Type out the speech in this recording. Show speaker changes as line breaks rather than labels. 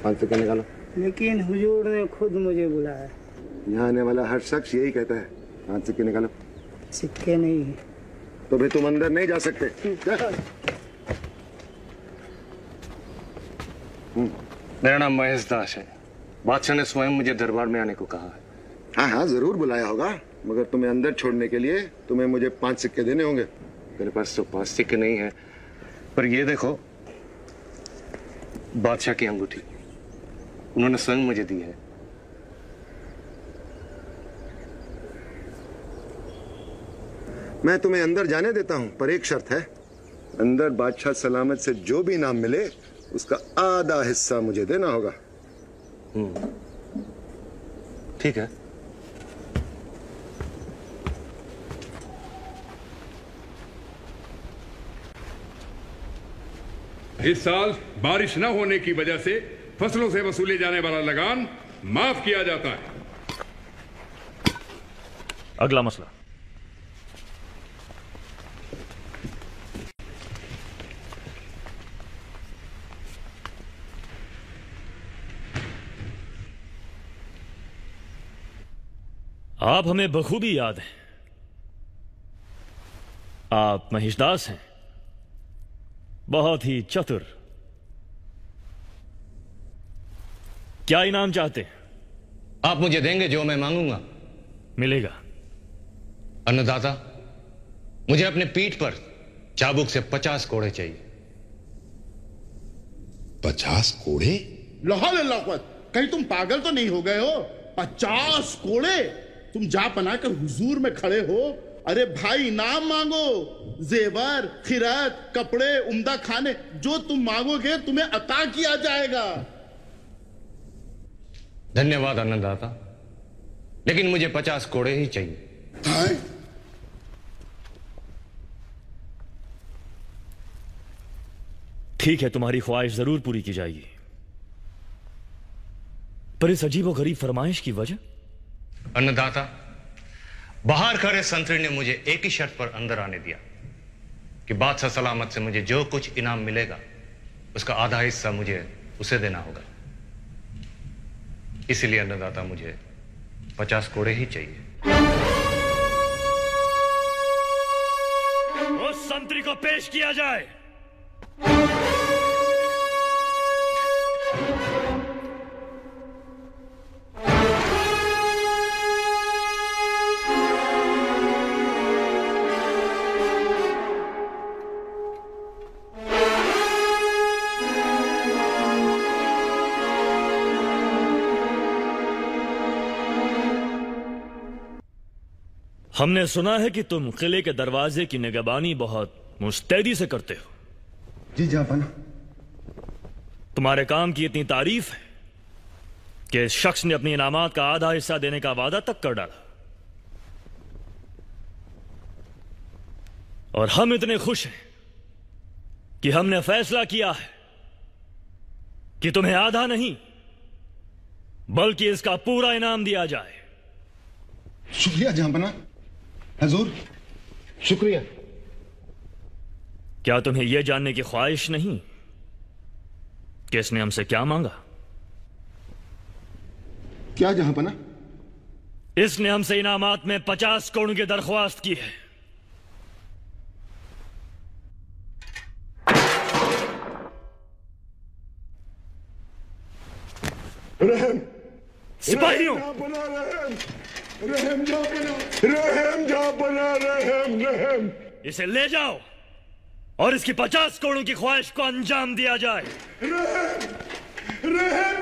5 सिक्के निकालो।
लेकिन हुजूर ने खुद मुझे बुलाया।
यहाँ आने वाला हर शख्स यही कहता है। 5 सिक्के निकालो।
सिक्के नहीं है।
तो फिर तुम अंदर नहीं जा सकते।
मेरा नाम महेश दास है। बादशाह ने स्वयं मुझे दरबार में आने को कहा है।
हाँ हाँ जरूर बुलाया होगा, मगर तुम्हें अंदर छोड़ने के लिए तुम्हें मुझे 5 सिक्के देने होंगे।
मेरे पास तो 5 सिक्के नहीं है, पर ये देखो बादशाह की अंगूठी, उन्होंने स्वयं मुझे दी है।
मैं तुम्हें अंदर जाने देता हूं, पर एक शर्त है। अंदर बादशाह सलामत से जो भी इनाम मिले उसका आधा हिस्सा मुझे देना होगा।
ठीक है।
इस साल बारिश न होने की वजह से फसलों से वसूले जाने वाला लगान माफ किया जाता है।
अगला मसला। आप हमें बखूबी याद हैं। आप महिषदास हैं, बहुत ही चतुर। क्या इनाम चाहते हैं?
आप मुझे देंगे जो मैं मांगूंगा।
मिलेगा।
अन्नदाता, मुझे अपने पीठ पर चाबुक से 50 कोड़े चाहिए।
50 कोड़े?
लाहौल अल्लाह, कहीं तुम पागल तो नहीं हो गए हो? 50 कोड़े? तुम जा बनाकर हुजूर में खड़े हो। अरे भाई इनाम मांगो, जेवर, खिरात, कपड़े, उम्दा खाने, जो तुम मांगोगे तुम्हें अता किया जाएगा।
धन्यवाद अन्नदाता, लेकिन मुझे 50 कोड़े ही चाहिए।
ठीक है, तुम्हारी ख्वाहिश जरूर पूरी की जाएगी, पर इस अजीब व गरीब फरमाइश की वजह?
अन्नदाता, बाहर खड़े संतरी ने मुझे एक ही शर्त पर अंदर आने दिया कि बादशाह सलामत से मुझे जो कुछ इनाम मिलेगा उसका आधा हिस्सा मुझे उसे देना होगा। इसलिए अन्नदाता, मुझे 50 कोड़े ही चाहिए।
उस संतरी को पेश किया जाए। हमने सुना है कि तुम किले के दरवाजे की निगरानी बहुत मुस्तैदी से करते हो।
जी जहां।
तुम्हारे काम की इतनी तारीफ है कि इस शख्स ने अपनी इनामात का आधा हिस्सा देने का वादा तक कर डाला। और हम इतने खुश हैं कि हमने फैसला किया है कि तुम्हें आधा नहीं बल्कि इसका पूरा इनाम दिया जाए।
शुक्रिया जहां हजूर, शुक्रिया।
क्या तुम्हें यह जानने की ख्वाहिश नहीं कि इसने हमसे क्या मांगा?
क्या जहां?
इसने हमसे इनामात में 50 करोड़ की दरख्वास्त की है।
रहम
सिपाहियों,
रहम
इसे ले जाओ और इसकी 50 करोड़ की ख्वाहिश को अंजाम दिया जाए।
रहम